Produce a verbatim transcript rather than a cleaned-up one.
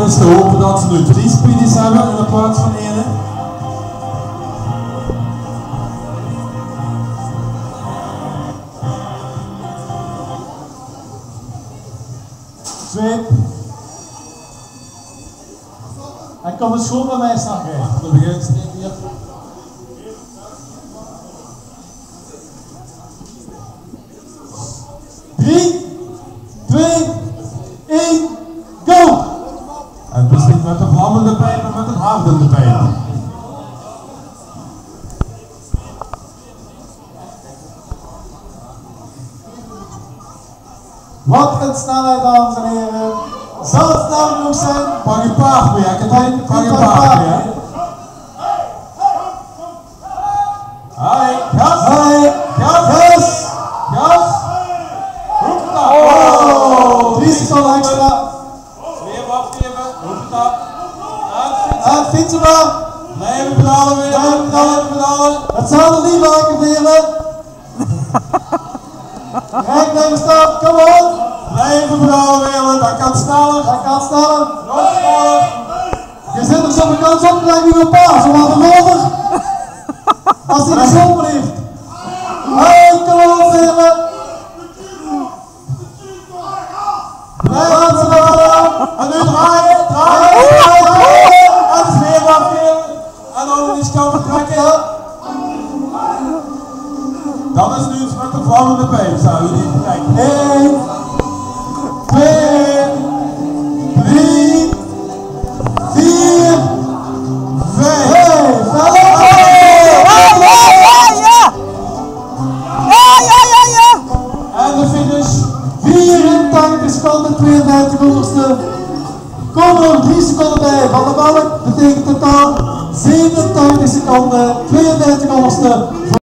is te hopen dat ze nu drie speedies hebben in plaats van één. Twee. En kom eens gewoon bij mij staan. Dan begint het hier. Drie, twee, één, go! En dus niet met de vlammende pijp, maar met een hardende pijp. Wat een snelheid, dames en heren. Zal het snel genoeg zijn? Pak je paard mee, ik het pak je paard mee, hè. Hai, gas! Hai, Gas! gas! Gas! Roep dat! Oh, drie seconden extra. Weer afgeven, roep dat! En fietsen maar. Blijven pedalen weer, Blijven pedalen. pedalen! Het zal er niet maken, velen. Rijk blijven staan, kom op. Blijven pedalen weer, dat kan sneller! Dat kan sneller. Nog sneller! Je zit er zoveel kans op, krijg je een paar, zo wat een over. Als hij gezopen heeft. Hey, kom op, velen. Blijven ze maar. En nu draaien, draaien, draaien! En het is weer afgeven! En dan is het vertrekken! Dat is nu iets met de vlammende pijp, zou je niet kijken. één, twee, drie, vier, vijf. Hey, En de finish. vierentachtig seconden, tweeëndertig honderdste. Kom er nog drie seconden bij. Van de balk betekent totaal zevenentachtig seconden, tweeëndertig honderdste.